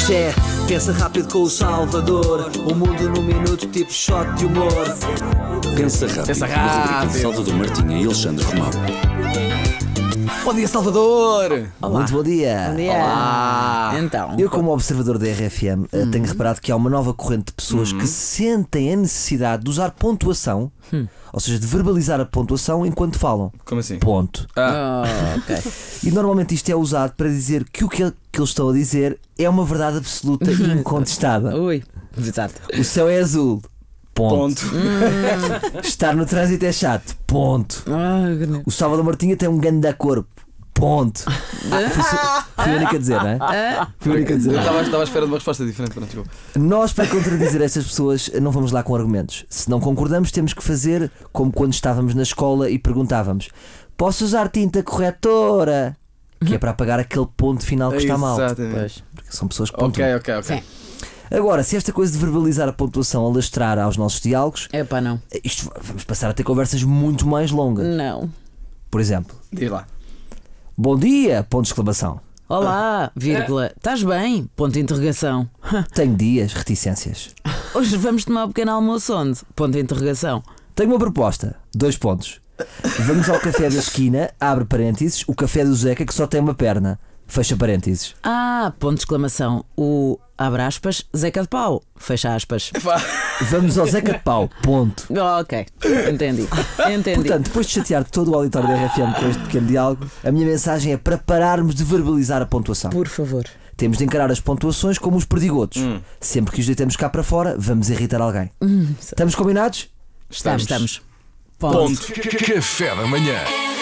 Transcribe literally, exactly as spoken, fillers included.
Isto é, pensa rápido com o Salvador. O mundo num minuto, tipo shot de humor. Pensa rápido. Pensa rápido. Salvador Martinha e Alexandre Romão. Bom dia, Salvador! Olá. Muito bom dia. Bom dia. Olá. Então, Eu, como observador da R F M, Hum. tenho reparado que há uma nova corrente de pessoas Hum. que sentem a necessidade de usar pontuação, Hum. ou seja, de verbalizar a pontuação enquanto falam. Como assim? Ponto. Ah, oh, ok. E normalmente isto é usado para dizer que o que, que eles estão a dizer é uma verdade absoluta e incontestada. Ui, exato. O céu é azul. Ponto. ponto. Estar no trânsito é chato. Ponto. Ai, que- O Salvador Martinha tem um ganda corpo. Ponto. Fui, só- fui a única a dizer, não é? Fui a única a dizer. Eu estava estava à espera de uma resposta diferente. Pronto, desculpa. Nós, para contradizer estas pessoas, não vamos lá com argumentos. Se não concordamos, temos que fazer como quando estávamos na escola e perguntávamos: posso usar tinta corretora? Que é para apagar aquele ponto final que está mal. Exatamente. Pois. Porque são pessoas que Ok, pontuam. ok, ok. Sim. Agora, se esta coisa de verbalizar a pontuação alastrar aos nossos diálogos, É pá, não. isto, vamos passar a ter conversas muito mais longas. Não. Por exemplo, Diz lá. bom dia, ponto de exclamação. Olá, vírgula. Estás bem? Ponto de interrogação. Tenho dias, reticências. Hoje vamos tomar um pequeno almoço onde? Ponto de interrogação. Tenho uma proposta, dois pontos. Vamos ao café da esquina, abre parênteses, o café do Zeca que só tem uma perna, fecha parênteses. Ah, ponto de exclamação. O, abre aspas, Zeca de Pau. Fecha aspas. Vamos ao Zeca de Pau, ponto. Oh, ok, entendi. Entendi. Portanto, depois de chatear todo o auditório da R F M com este pequeno diálogo, a minha mensagem é para pararmos de verbalizar a pontuação. Por favor. Temos de encarar as pontuações como os perdigotos. Hum. Sempre que os deitamos cá para fora, vamos irritar alguém. Estamos combinados? Estamos. Estamos. Ponto. Café da manhã.